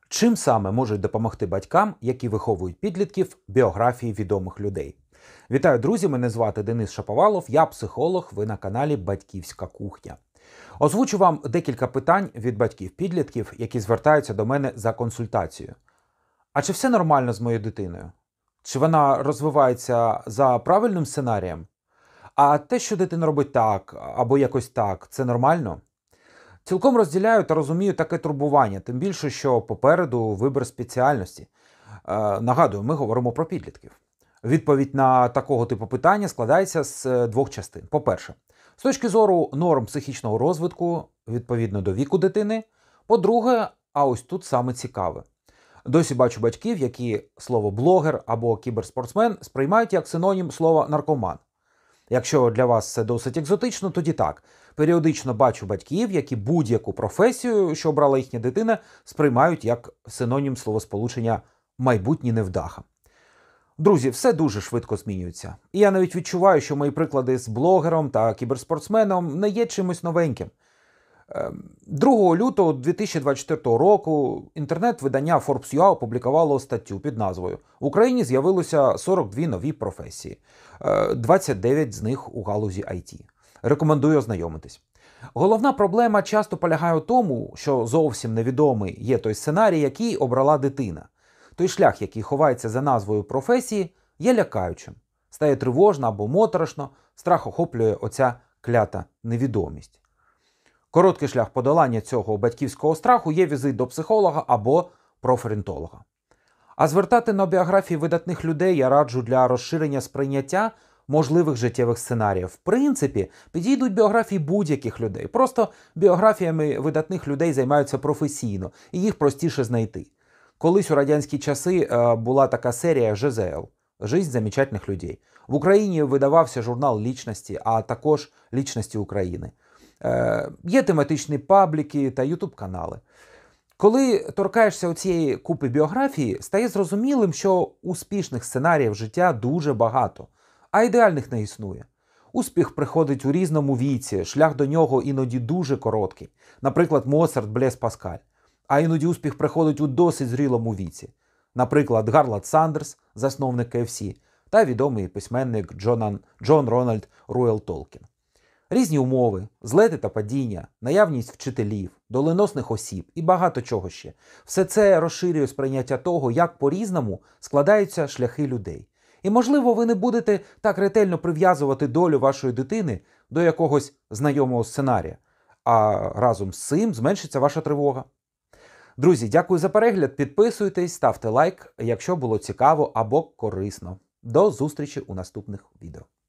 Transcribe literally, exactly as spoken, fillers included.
Чим саме можуть допомогти батькам, які виховують підлітків, біографії відомих людей? Вітаю, друзі! Мене звати Денис Шаповалов, я психолог, ви на каналі Батьківська кухня. Озвучу вам декілька питань від батьків-підлітків, які звертаються до мене за консультацією. А чи все нормально з моєю дитиною? Чи вона розвивається за правильним сценарієм? А те, що дитина робить так або якось так, це нормально? Цілком розділяю та розумію таке турбування, тим більше, що попереду вибір спеціальності. Е, нагадую, ми говоримо про підлітків. Відповідь на такого типу питання складається з двох частин. По-перше, з точки зору норм психічного розвитку, відповідно до віку дитини. По-друге, а ось тут саме цікаве. Досі бачу батьків, які слово блогер або кіберспортсмен сприймають як синонім слова наркоман. Якщо для вас це досить екзотично, тоді так. Періодично бачу батьків, які будь-яку професію, що обрала їхня дитина, сприймають як синонім словосполучення «майбутній невдаха». Друзі, все дуже швидко змінюється. І я навіть відчуваю, що мої приклади з блогером та кіберспортсменом не є чимось новеньким. другого лютого дві тисячі двадцять четвертого року інтернет-видання Forbes точка ю а опублікувало статтю під назвою «В Україні з'явилося сорок дві нові професії, двадцять дев'ять з них у галузі ай ті». Рекомендую ознайомитись. Головна проблема часто полягає у тому, що зовсім невідомий є той сценарій, який обрала дитина. Той шлях, який ховається за назвою професії, є лякаючим. Стає тривожно або моторошно, страх охоплює оця клята невідомість. Короткий шлях подолання цього батьківського страху є візит до психолога або профорієнтолога. А звертати на біографії видатних людей я раджу для розширення сприйняття можливих життєвих сценаріїв. В принципі, підійдуть біографії будь-яких людей. Просто біографіями видатних людей займаються професійно, і їх простіше знайти. Колись у радянські часи е, була така серія «Же зе ел» – «Жизнь замечательных людей». В Україні видавався журнал «Лічності», а також «Лічності України». Е, є тематичні пабліки та ютуб-канали. Коли торкаєшся оцієї купи біографії, стає зрозумілим, що успішних сценаріїв життя дуже багато, а ідеальних не існує. Успіх приходить у різному віці, шлях до нього іноді дуже короткий. Наприклад, Моцарт, Блез Паскаль. А іноді успіх приходить у досить зрілому віці. Наприклад, Гарлад Сандерс, засновник кей еф сі, та відомий письменник Джонан, Джон Рональд Руел Толкін. Різні умови, злети та падіння, наявність вчителів, доленосних осіб і багато чого ще. Все це розширює сприйняття того, як по-різному складаються шляхи людей. І, можливо, ви не будете так ретельно прив'язувати долю вашої дитини до якогось знайомого сценарія, а разом з цим зменшиться ваша тривога. Друзі, дякую за перегляд, підписуйтесь, ставте лайк, якщо було цікаво або корисно. До зустрічі у наступних відео.